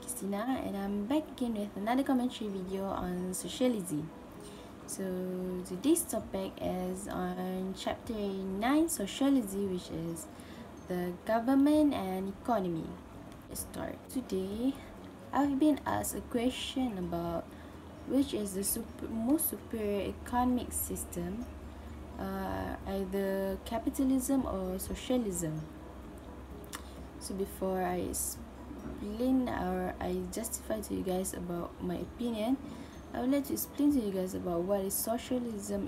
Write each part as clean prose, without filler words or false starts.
Christina, and I'm back again with another commentary video on socialism. So today's topic is on chapter 9, socialism, which is the government and economy. Let's start. Today, I've been asked a question about which is the most superior economic system, either capitalism or socialism. So before I explain or I justify to you guys about my opinion, I would like to explain to you guys about what is socialism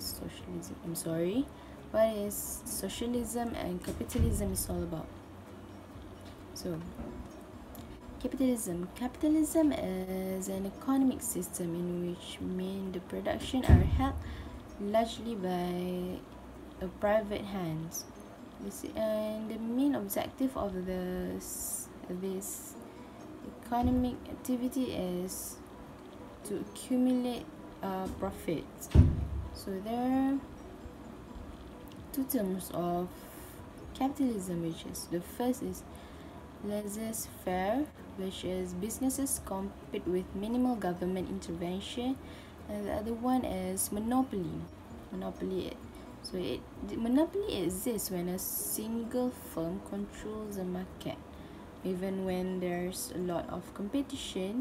what is socialism and capitalism is all about. So capitalism is an economic system in which the production are held largely by private hands. And the main objective of this economic activity is to accumulate profits. So there are two terms of capitalism, which is the first is laissez-faire, which is businesses compete with minimal government intervention, and the other one is monopoly. So monopoly exists when a single firm controls the market. Even when there's a lot of competition,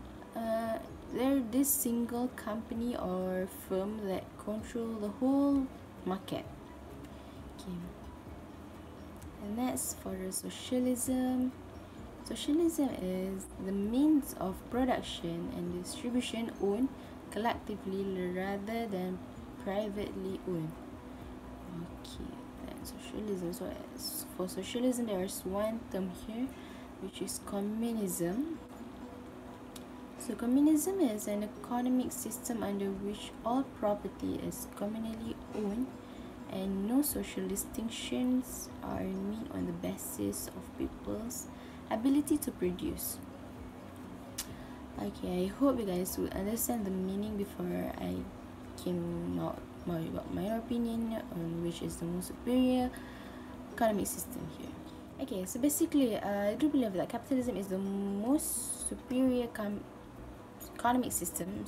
this single company or firm that control the whole market. Okay. And that's for the socialism. Socialism is the means of production and distribution owned collectively rather than privately owned. Okay, that's socialism. So for socialism, there is one term here, which is communism. So communism is an economic system under which all property is communally owned and no social distinctions are made on the basis of people's ability to produce. Okay, I hope you guys will understand the meaning before I came out my opinion on which is the most superior economic system here. Okay, so basically, I do believe that capitalism is the most superior economic system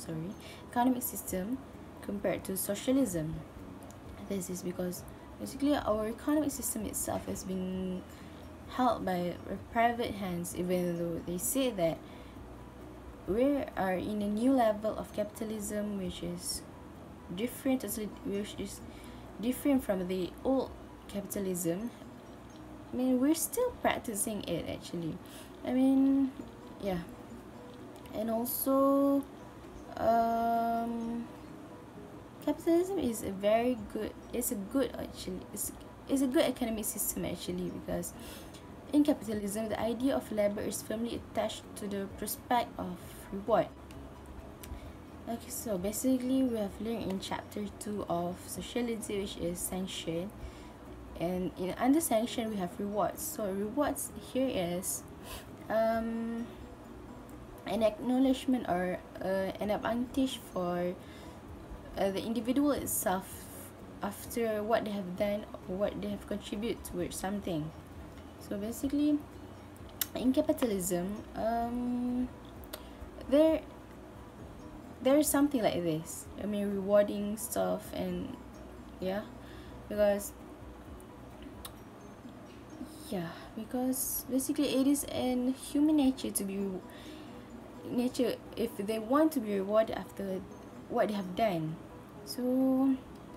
compared to socialism. This is because basically our economic system itself has been held by private hands, even though they say that we are in a new level of capitalism which is different from the old capitalism. I mean, we're still practicing it actually. I mean, yeah. And also capitalism is a good economic system actually, because in capitalism the idea of labor is firmly attached to the prospect of reward. Okay, so basically we have learned in chapter 2 of socialism, which is sanction, and under sanction we have rewards. So rewards here is an acknowledgement or an advantage for the individual itself after what they have done or what they have contributed towards something. So basically in capitalism there's something like this. I mean, rewarding stuff, and because basically it is in human nature to be if they want to be rewarded after what they have done. So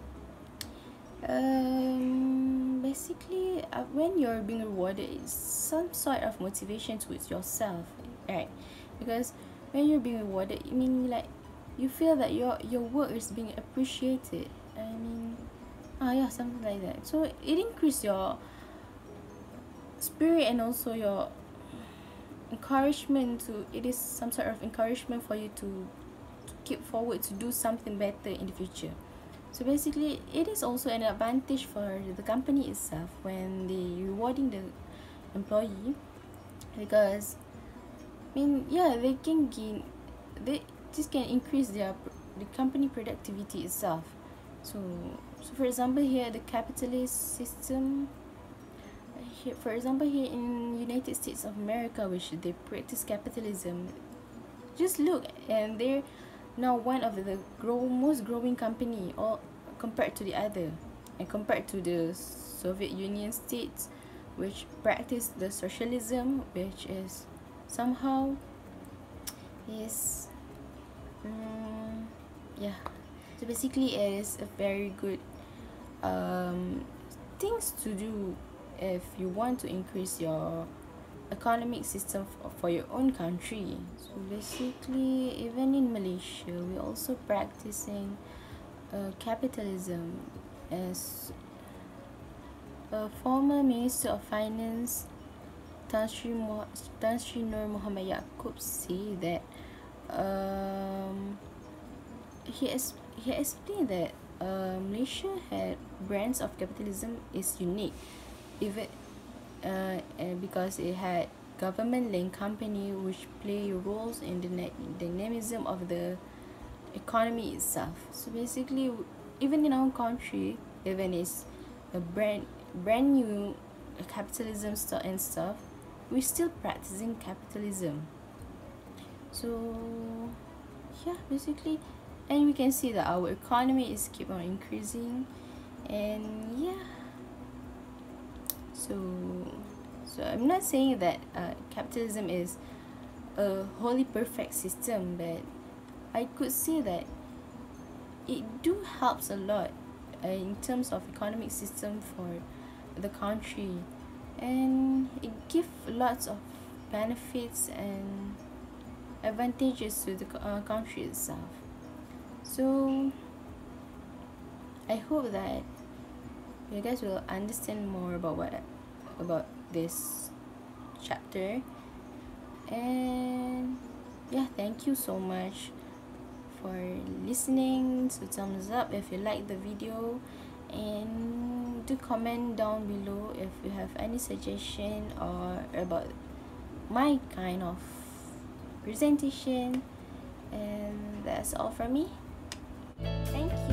basically when you're being rewarded, it's some sort of motivation towards yourself, right? Because when you're being rewarded, I mean, like, you feel that your work is being appreciated. I mean, something like that. So it increases your spirit and also your encouragement it is some sort of encouragement for you to keep forward, to do something better in the future. So basically it is also an advantage for the company itself when they rewarding the employee, because I mean, they can increase the company productivity itself. So for example, here the capitalist system, here, for example, here in United States of America, which they practice capitalism, just look, and they're now one of the most growing company, or compared to the other, and compared to the Soviet Union states, which practice the socialism, which is somehow is yeah. So basically, it is a very good things to do if you want to increase your economic system for your own country. So basically, even in Malaysia, we also practicing capitalism. As a former Minister of Finance, Tan Sri Nur Muhammad Yaakob say that he explained that Malaysia had brands of capitalism is unique, even because it had government-linked company which play roles in the dynamism of the economy itself. So basically, even in our country, even it's a brand new capitalism and stuff, we're still practicing capitalism. So yeah, basically, and we can see that our economy is keep on increasing, and yeah. So I'm not saying that capitalism is a wholly perfect system, but I could say that it do helps a lot in terms of economic system for the country, and it give lots of benefits and advantages to the country itself. So I hope that you guys will understand more about this chapter, and yeah, thank you so much for listening. So thumbs up if you like the video, and do comment down below if you have any suggestion or about my kind of presentation. And that's all from me. Thank you.